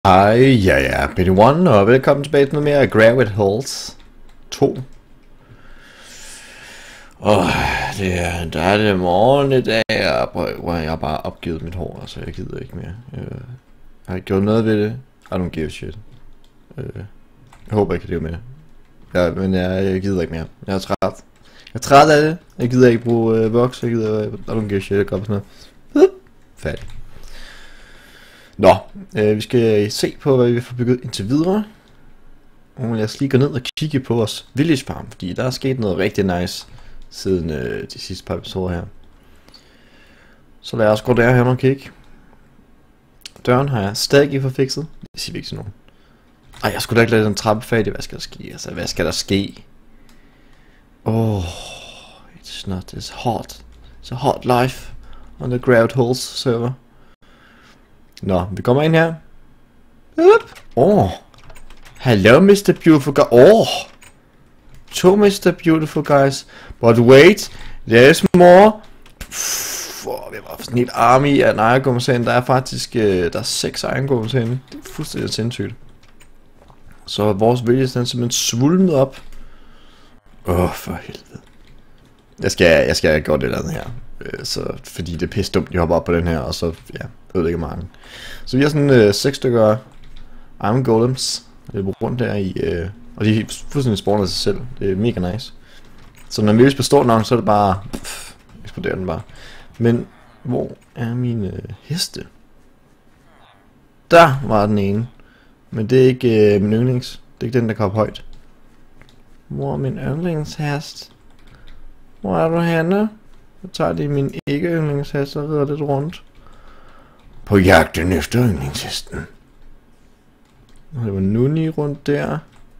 Hej, jeg er Benny1, og velkommen tilbage til noget mere af Gravity Halls 2. Der er det morgen i dag, hvor jeg har bare opgivet mit hår, altså jeg gider ikke mere. Jeg har ikke gjort noget ved det, I don't give a shit. Jeg håber jeg kan leve med det. Ja, men jeg gider ikke mere, jeg er træt. Jeg er træt af det, jeg gider ikke bruge voks, jeg gider, I don't give a shit, jeg går på sådan noget. Færdig. Nå, vi skal se på, hvad vi får bygget indtil videre. Og lad os lige gå ned og kigge på vores village farm, fordi der er sket noget rigtig nice siden de sidste par episoder her. Så lad os gå derhen og kigge. Døren har jeg stadig ikke fået fikset. Det siger vi ikke til nogen. Ej, jeg skulle da ikke lade den trappe færdig. Hvad skal der ske? Altså, hvad skal der ske? It's not as hot. It's a hot life on the Gravity Halls server. Nå, vi kommer ind her. Hello Mr. Beautiful Guy. To Mr. Beautiful Guys. But wait, there's more. Vi har sådan en hel army af ejergummes herinde. Der er faktisk der er 6 ejergummes herinde. Det er fuldstændig sindssygt. Så vores village er simpelthen svulmet op. For helvede. Jeg skal have gjort det eller andet her. Så, fordi det er pisse dumt, de hopper op på den her, og så, ja, ødelægger mange. Så vi har sådan 6 stykker Iron Golems, løber rundt der i, og de er fuldstændig spawner sig selv. Det er mega nice. Så når vi består nok, så er det bare, eksploderer den bare. Men, hvor er mine heste? Der var den ene. Men det er ikke min yndlings. Det er ikke den, der kan op højt. Hvor er min yndlingshest? Hvor er du henne? Så tager de min ikke yndlingshest og rider lidt rundt. På jagten efter yndlingshesten. Og det var Nuni rundt der.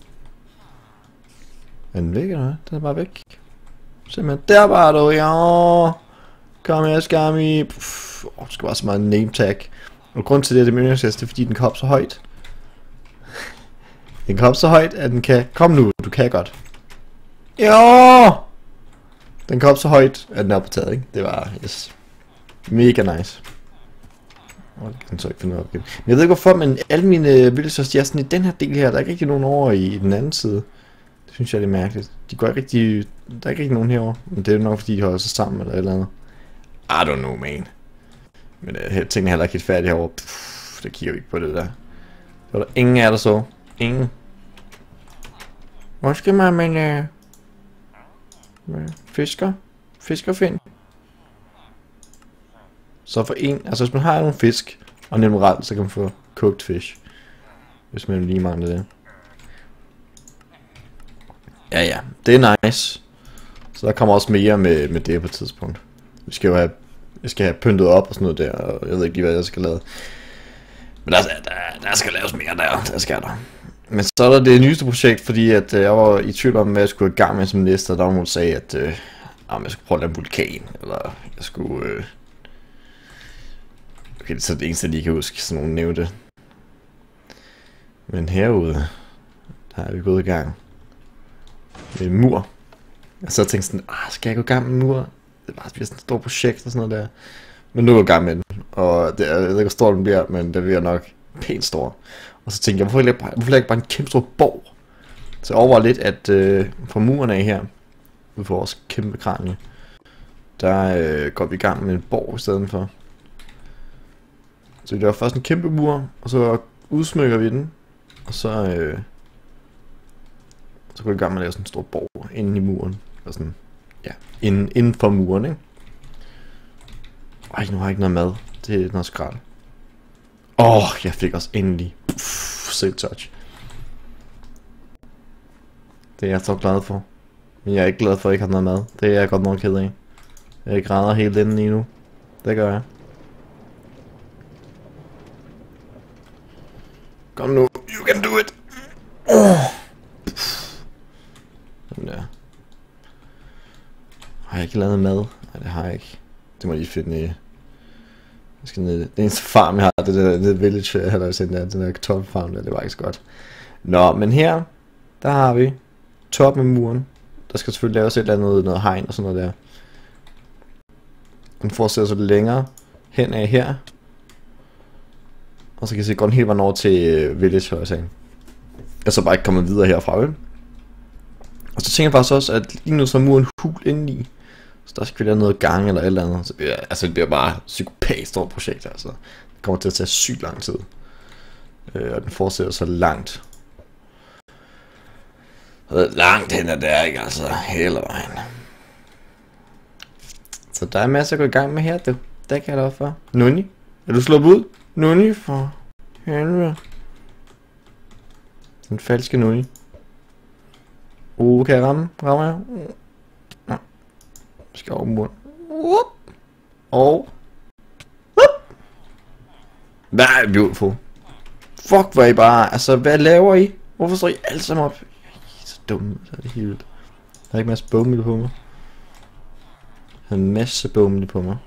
Er den væk eller hvad? Den er bare væk. Simpelthen der var du, ja. Kom her, Skami. Det skal bare så meget name tag. Og grund til det, det er min yndlingshest, det er fordi den kan hoppe så højt. Den kan hoppe så højt, at den kan. Kom nu, du kan godt. Ja. Den kom så højt, at den er på taget, ikke? Det var, yes, mega nice. Og det kan så ikke finde noget opgave. Men jeg ved ikke hvorfor, men alle mine villagers, de er sådan i den her del her. Der er ikke rigtig nogen over i den anden side. Det synes jeg er lidt mærkeligt. De går ikke rigtig, der er ikke rigtig nogen herover. Men det er nok fordi, de holder sig sammen eller et eller andet. I don't know, man. Men tingene er heller ikke helt færdige herovre. Det kigger vi ikke på det der. Det var der ingen af der så. Ingen. Hvor skal man, men fiskerfind. Så for en, altså hvis man har nogle fisk og en emerald, så kan man få cooked fish. Hvis man lige mangler det. Ja, det er nice. Så der kommer også mere med det på et tidspunkt. Vi skal have pyntet op og sådan noget der, og jeg ved ikke lige hvad jeg skal lave. Men der skal laves mere der skal der. Men så er der det nyeste projekt, fordi at jeg var i tvivl om, hvad jeg skulle i gang med som næste, og der var nogen, der sagde, at jeg skulle prøve at lave en vulkan, eller jeg skulle... Okay, det er så det eneste, jeg lige kan huske, sådan nogen nævnte. Men herude, der er vi gået i gang med en mur. Og så tænkte jeg sådan, skal jeg gå i gang med en mur? Det er bare sådan et stort projekt og sådan noget der. Men nu er jeg i gang med den, og jeg ved ikke, hvor stor den bliver, men den bliver nok pænt stor. Og så tænkte jeg, hvorfor ikke bare en kæmpe stor borg? Så jeg overvejer lidt, at fra muren af her, ude for vores kæmpe kranie, der går vi i gang med en borg i stedet for. Så vi laver først en kæmpe mur, og så udsmykker vi den, og så går vi i gang med at lave sådan en stor borg inde i muren. Og sådan, ja, inden for muren, ikke? Ej, nu har jeg ikke noget mad. Det er noget skrald. Jeg fik også endelig safe touch. Det er jeg så glad for. Men jeg er ikke glad for at jeg ikke har noget mad. Det er jeg godt nok ked af. Jeg græder helt inden lige nu. Det gør jeg. Kom nu. You can do it. Sådan der. Har jeg ikke lavet mad? Nej, det har jeg ikke. Det må jeg lige finde i. Jeg skal ned. Det eneste farm jeg har, det village, jeg har sendt der, den der kartoffelfarm der, det var ikke så godt. Nå, men her, der har vi toppen af muren. Der skal selvfølgelig laves et eller andet, noget hegn og sådan noget der. Den fortsætter så længere hen af her. Og så kan jeg se, godt helt vejen over til Village, hører jeg sagen. Jeg så bare ikke kommet videre herfra, vel? Og så tænker jeg faktisk også, at lige nu så er muren hul indeni. Så der skal vi lave noget gang eller et eller andet. Så det bliver bare psykopat stort projekt, altså. Det kommer til at tage sygt lang tid. Og den fortsætter så langt. Langt hen ad der, ikke? Altså, hele vejen. Så der er masser at gå i gang med her, du. Det kan jeg love for. Nuni, er du sluppet ud? Nuni, for helvede. Den falske Nuni. Kan jeg ramme? Rammer jeg? Nej. Skal over muren. Og... Nej, beautiful. Fuck, hvor I bare... Altså, hvad laver I? Hvorfor står I alle sammen op? I er så dumme, så er det helt vildt. Der er ikke en masse bogmil på mig. Der er en masse bogmil på mig.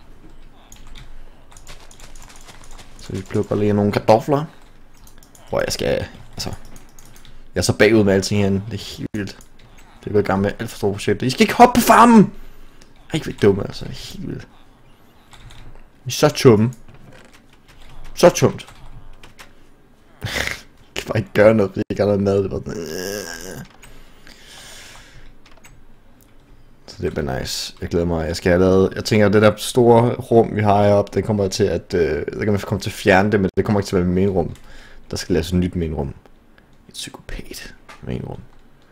Så vi plukker lige nogle kartofler. Hvor jeg skal... Altså... Jeg er så bagud med alting herinde. Det er helt vildt. Det er gået i gang med alt for store projekter. I skal ikke hoppe på farmen! Ej, ikke være dumme, altså. Det er helt vildt. I er så tumme. Så tumt. Jeg kan bare ikke gøre noget, fordi jeg ikke har noget mad. Det var sådan... Så det bliver nice. Jeg glæder mig. Jeg skal have lavet... Jeg tænker, at det der store rum, vi har heroppe, det kommer til at... Der kan man komme til at fjerne det, men det kommer ikke til at være mit main-rum. Der skal laves et nyt main-rum. Et psykopat main-rum.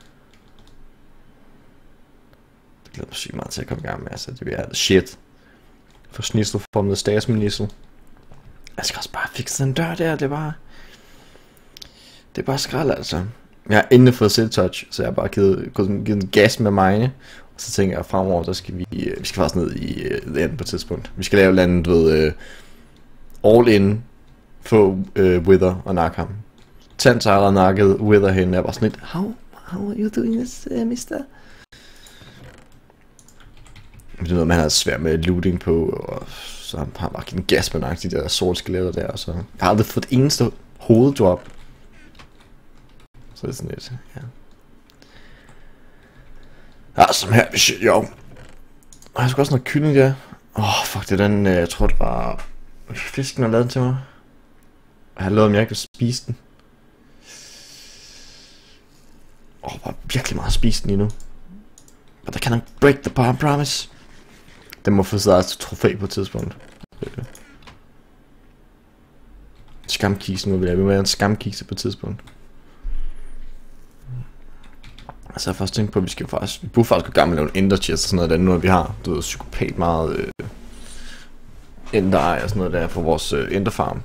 Det glæder mig sygt meget til at komme i gang med. Altså, det bliver shit. For snitsel formet statsminister. Jeg skal også bare fikse den dør der. Det er bare skrald, altså. Jeg har endelig fået Siltouch, så jeg har bare givet en gas med mine. Og så tænker jeg, fremover, der skal vi skal faktisk ned i landet på et tidspunkt. Vi skal lave landet, ved all in, få Wither og nakke ham. Tant har allerede nakket Wither hen. Jeg var sådan lidt, how are you doing this, mister? Det er noget, man har svært med looting på, og så har han bare givet en gas med nakke, de der solskeletter der, og så... Jeg har aldrig fået et eneste hoveddrop. Så det er sådan lidt, ja. Ja, som her, shit, jo. Og jeg skal også noget kylling der. Fuck, det er den, jeg tror det var... Fisken har lavet den til mig. Jeg har lovet, om jeg ikke vil spise den. Bare virkelig meget at spise den lige nu. But I cannot break the promise. Den må få sig til trofæ på et tidspunkt. Skamkisen må vi lave. Vi må lave en skamkise på et tidspunkt. Altså jeg har først tænkt på, at vi burde faktisk gå gang med at lave en ender chest og sådan noget der, nu vi har, du ved, psykopat meget ender og sådan noget der for vores ender farm.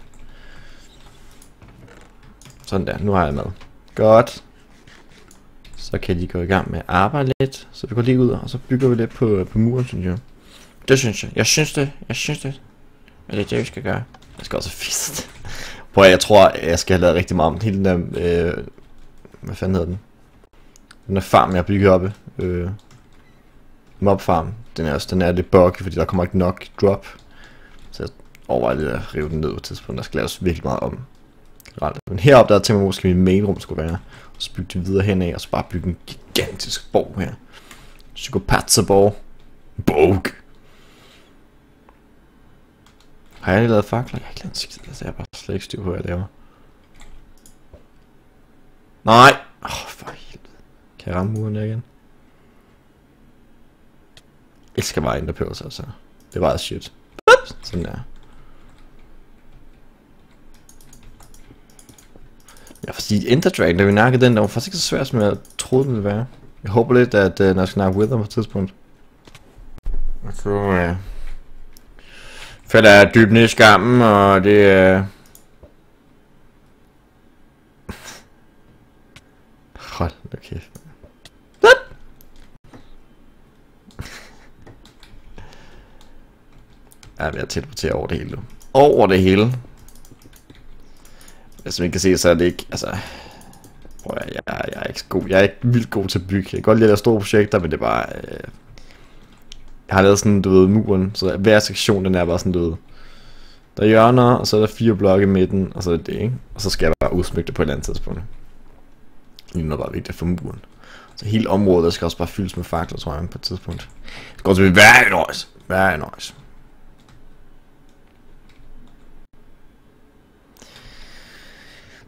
Sådan der, nu har jeg mad. Godt. Så kan de gå i gang med at arbejde lidt, så vi går lige ud, og så bygger vi lidt på muren, synes jeg. Det synes jeg. Jeg synes det. Men det er det, vi skal gøre. Jeg skal også fisk. Prøv, jeg tror, jeg skal have lavet rigtig meget om hele den der, hvad fanden hedder den? Den der farm, jeg bygger oppe. Mob farm. Den er lidt buggy, fordi der kommer ikke nok drop. Så jeg overvejer lidt at rive den ned på et tidspunkt. Der skal laves virkelig meget om. Men heroppe, der tænker jeg måske, min main rum skulle være. Og så bygge det videre henad, og så bare bygge en gigantisk borg her. Psykopatserborg. Bog. Har jeg lige lavet fakler? Jeg har ikke lavet en skid, altså jeg har bare slet ikke styr på, hvad jeg laver. Nej! For helvede. Kan jeg ramme muren der igen? Jeg skal bare ændre på sig, altså. Det var shit. Sådan der. Ja, fordi Ender Dragon, da vi nakkede den, der var faktisk ikke så svært, som jeg troede, den ville være. Jeg håber lidt, at når jeg skal nakke Wither på et tidspunkt. Og så falder jeg dybt ned i skammen, og det er... Hold da kæft. Ja, jeg teleporterer over det hele. Over det hele. Som I kan se, så er det ikke, altså... Prøv at, jeg er ikke god. Jeg er ikke vildt god til at bygge. Jeg kan godt lide at lave store projekter, men det er bare... Jeg har lavet sådan, du ved, muren. Så hver sektion, den er bare sådan, du ved... Der er hjørner, og så er der 4 blokke i midten, og så er det, ikke? Og så skal jeg bare udsmykke det på et eller andet tidspunkt. Det er bare vigtigt for muren. Så hele området, der skal også bare fyldes med fakler, tror jeg, på et tidspunkt. Det skal også blive very nice.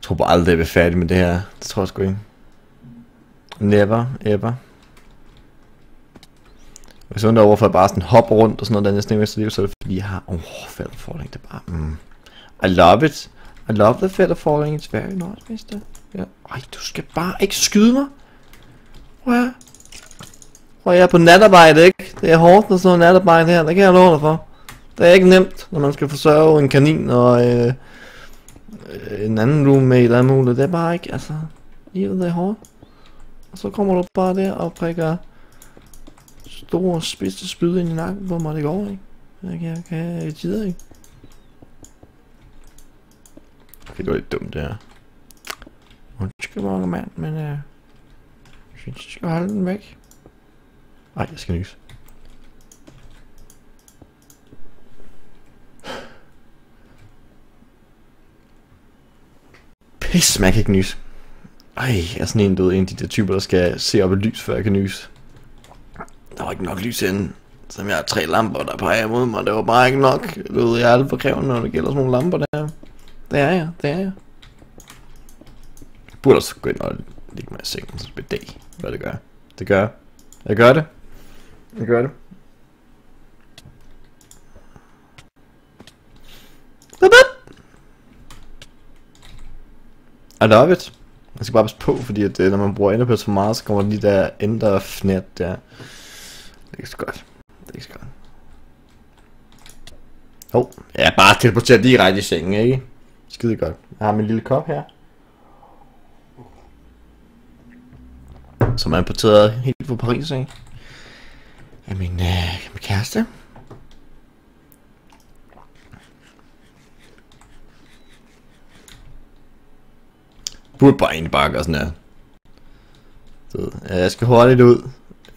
tror bare aldrig, jeg bliver færdig med det her. Det tror jeg sgu ikke. Never, ever. Hvis jeg undrer hvorfor jeg bare sådan hopper rundt og sådan noget, der næsten ikke liv, så er det fordi, jeg har... Feather Falling, det er bare... I love it. I love the Feather Falling, it's very nice, mister. Ja. Ej, du skal bare ikke skyde mig. Hvor jeg er på natarbejde, ikke? Det er hårdt, når sådan noget natarbejde her, det kan jeg love dig for. Det er ikke nemt, når man skal forsørge en kanin og en anden roommate eller muligt. Det er bare ikke, altså... Livet er hårdt. Og så kommer du bare der og prikker store spidse spyd ind i nakken på mig, det går ikke. Jeg gider ikke. Okay, det var lidt dumt det her. Undskyld mig, mand, men jeg synes, jeg skal holde den væk. Ej, jeg skal nys. Pis, man kan ikke nys. Ej, jeg er sådan en af de der typer, der skal se op i lys, før jeg kan nys. Der var ikke nok lys inden. Som jeg har 3 lamper, der peger mod mig. Det var bare ikke nok. Du ved, jeg er alt for krævende, når det gælder sådan nogle lamper der. Det er jeg. Jeg burde også gå ind og ligge mig i sengen som et dag. Hvad det gør. Det gør jeg. Jeg gør det. I love it. Man skal bare passe på, fordi at, når man bruger enderpearls for meget, så kommer der lige der enderfnet der. Det er ikke så godt. Jeg er bare teleporteret direkte i sengen, ikke? Skide godt. Jeg har min lille kop her. Som er importeret helt fra Paris, ikke? Af min kæreste. Burde bare egentlig bare gøre sådan her. Jeg skal hurtigt ud.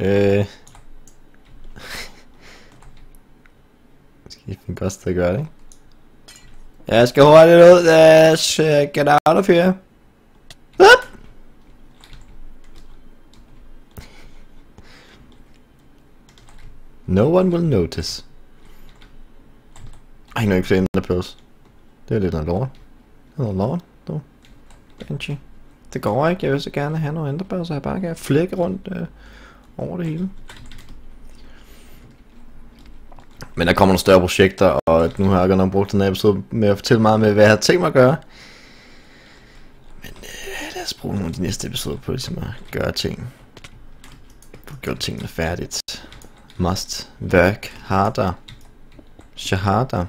Skal I finde godt sted at gøre det, ikke? Jeg skal hurtigt ud. Get out of here. No one will notice. Ej, nu er ikke flere enderpearls. Det er lidt noget lort. Du. Banshee. Det går ikke, jeg vil så gerne have noget enderpearls, så jeg bare kan flække rundt over det hele. Men der kommer nogle større projekter, og nu har jeg godt nok brugt den her episode med at fortælle meget med, hvad jeg har tænkt mig at gøre. Men lad os bruge nogle af de næste episoder på ligesom at gøre ting. Få gjort tingene færdigt. Must work harder. Shahada.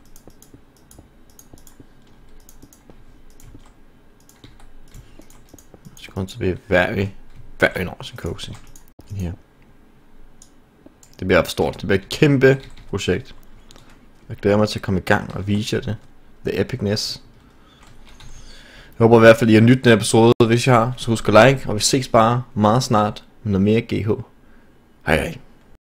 It's going to be very nice and cozy in here. Det bliver for stort. Det bliver et kæmpe projekt. Jeg glæder mig til at komme i gang og vise jer det. The epicness. Jeg håber i hvert fald, I har nydt den episode. Hvis I har, så husk at like. Og vi ses bare meget snart med noget mere GH. Hej hej.